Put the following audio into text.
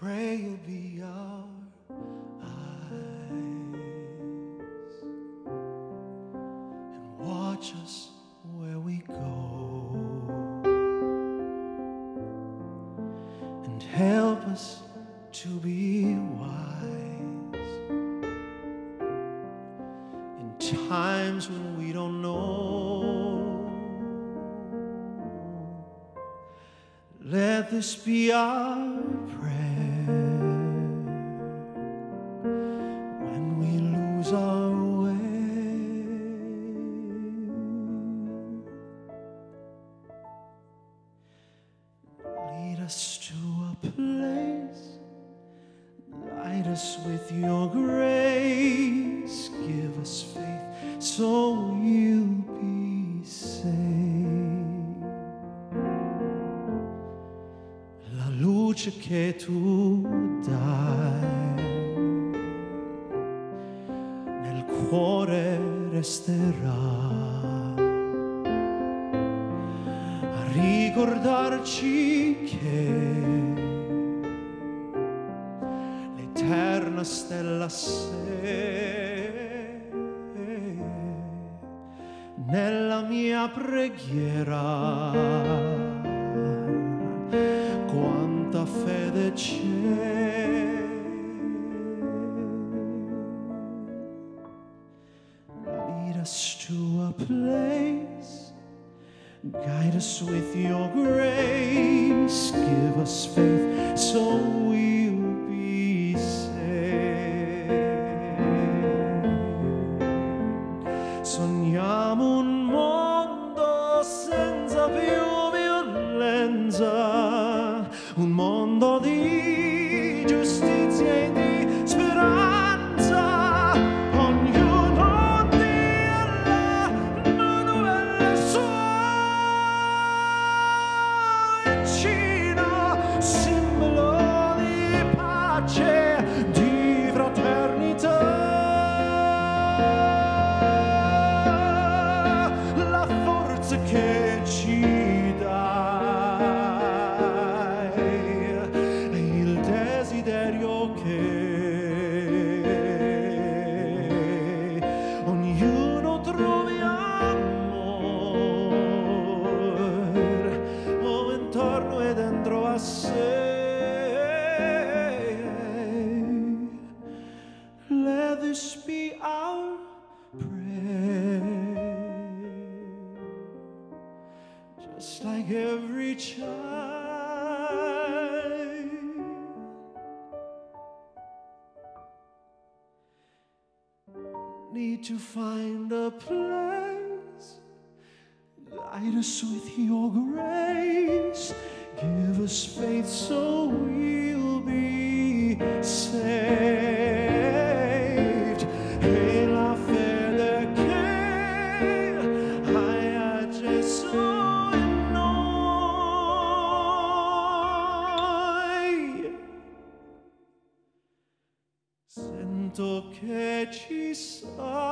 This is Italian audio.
pray you'll be our eyes and watch us where we go and help us to be wise in times when we don't know. Let this be our prayer when we lose our way. Lead us to a place, guide us with your grace, give us faith so you'll be saved. La luce che tu dai nel cuore resterà a ricordarci che l'eterna stella sei nella mia preghiera. Quanta fede c'è, lead us to a place, guide us with your grace, give us faith so we'll be saved. Sogniamo un mondo senza più violenza, un mondo di giustizia e di speranza. Ognuno dia la mano alla sua vicina, simbolo di pace, di fraternità. La forza che ci dai e il desiderio che ognuno trovi amor oh, intorno e dentro a sé. Let this be our prayer, just like every child need to find a place, guide us with your grace, give us faith so we'll be saved. E la fede che hai a Gesù in noi, sento che ci sei.